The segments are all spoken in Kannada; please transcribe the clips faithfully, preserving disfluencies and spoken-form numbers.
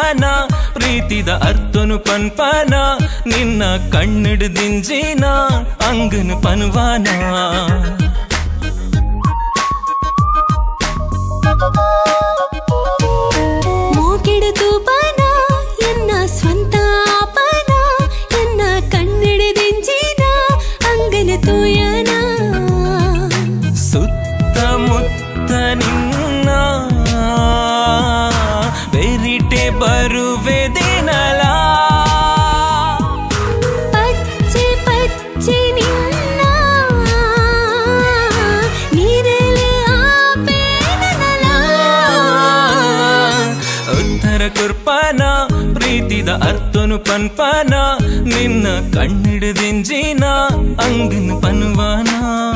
ಪನ್ಪನ ಪ್ರೀತಿದ ಅರ್ಥನು ಪನ್ಪನ ನಿನ್ನ ಕಣ್ಣಿಡ್ದಿಂಜಿನ ಅಂಗನು ಪನ್ವಾನ ಮೋಕೆಡು ತೂಪನ ಎನ್ನ ಸ್ವಂತ ಆಪನ ಎನ್ನ ಕಣ್ಣಿಡ್ದಿಂಜಿನ ಅಂಗನ ತೂಯನ ಸುತ್ತಮುತ್ತ ನಿನ್ನ ಬೆರಿಟೆ ಬರುವೆ ದಿನಲ ಪಚ್ಚೆ ಪಚ್ಚೆ ನಿನ್ನ ನೀರಲೆ ಆಪೇನಲ ಉತ್ತರ ಕುರ್ಪನ ಪ್ರೀತಿದ ಅರ್ಥನು ಪನ್ಪನ ನಿನ್ನ ಕಣ್ಣಿಡ್ದಿಂಜಿನ ಅಂಗನು ಪನ್ವಾನ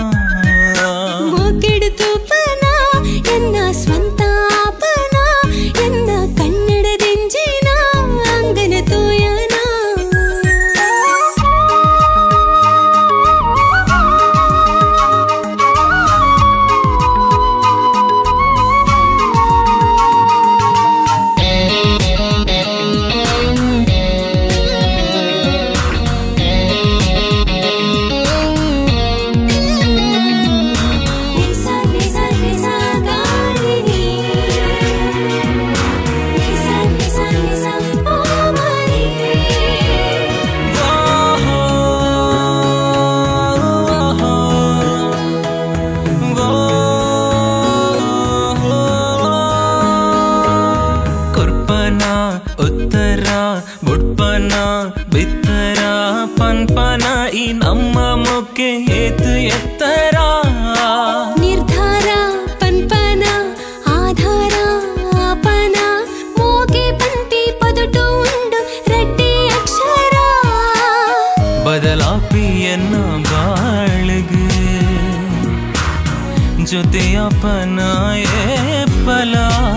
ಮೋಕೆಡು ತೂಪನ ಎನ್ನ ಸ್ವಂತ ಆಪನ ಎನ್ನ ಕನ್ನಡದಿಂಜಿನ ಅಂಗನ ತೂಯನ ಉತ್ತರ ಬುಡ್ಪನ ಬಿತ್ತರ ಪನ್ಪನ ಈ ನಮ್ಮ ಮುಖ್ಯ ಏತು ಎತ್ತರ ನಿರ್ಧಾರ ಪನ್ಪನ ಆಧಾರ ಆಪನ ಮೋಗೆ ಪಂಪಿ ಪದುಟು ಉಂಡು ರೆಡ್ಡಿ ಅಕ್ಷರ ಬದಲಾಪಿಯನ್ನ ಬಾಳ್ಗೆ ಜೊತೆಯಪ್ಪನ ಏಪಲ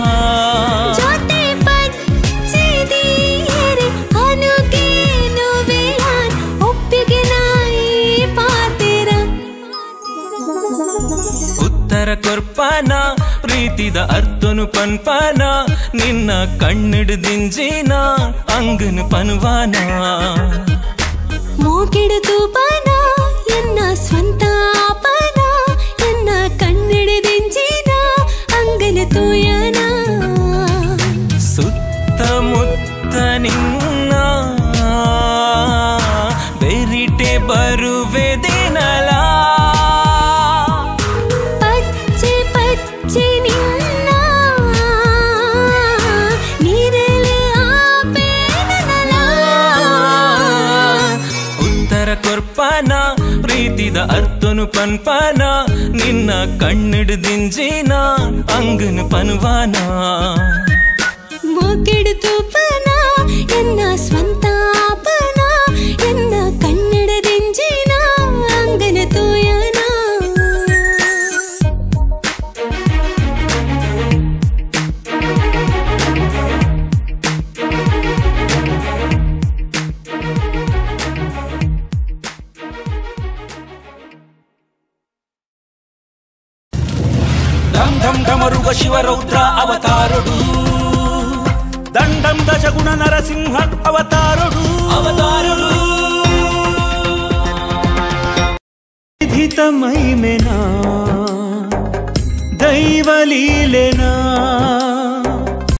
ಉತ್ತರ ಕೊರ್ಪನ ಪ್ರೀತಿದ ಅರ್ಥನು ಪನ್ಪನ ನಿನ್ನ ಕಣ್ಣಿಡ್ದಿಂಜಿನ ಅಂಗನು ಪನ್ವಾನ ಮೋಕೆಡು ತೂಪನ ಎನ್ನ ಸ್ವಂತ ಆಪನ ಎನ್ನ ಕಣ್ಣಿಡ್ದಿಂಜಿನ ಅಂಗನ ತೂಯನ ಸುತ್ತಮುತ್ತ ನಿನ್ನ ಬೆರಿಟೆ ಬರುವೆ ದಿನಲ ಪಚ್ಚೆ ಪಚ್ಚೆ ನಿನ್ನ ನೀರಲೆ ಆಪೇನಲ ಉತ್ತರ ಕೊರ್ಪನ ಪ್ರೀತಿದ ಅರ್ಥನು ಪನ್ಪನ ನಿನ್ನ ಕಣ್ಣಿಡ್ದಿಂಜಿನ ಅಂಗನು ಪನ್ವಾನ ಮೋಕೆಡು ತೂಪನ ಎನ್ನ ಸ್ವಂತ ಆಪನ ಎನ್ನ ಕನ್ನಡದಿಂಜಿನ ಅಂಗನ ತೂಯನ ಢಂ ಢಂ ಢಮರುಗ ಶಿವರೌದ್ರ ಅವತಾರಡು ದಂಡಂ ದಶಗುಣ ನರಸಿಂಹ ಅವತಾರಡು ಅವತಾರಡು ವಿಧಿತ ಮಹಿಮೆನ ದೈವ ಲೀಲೆನಾ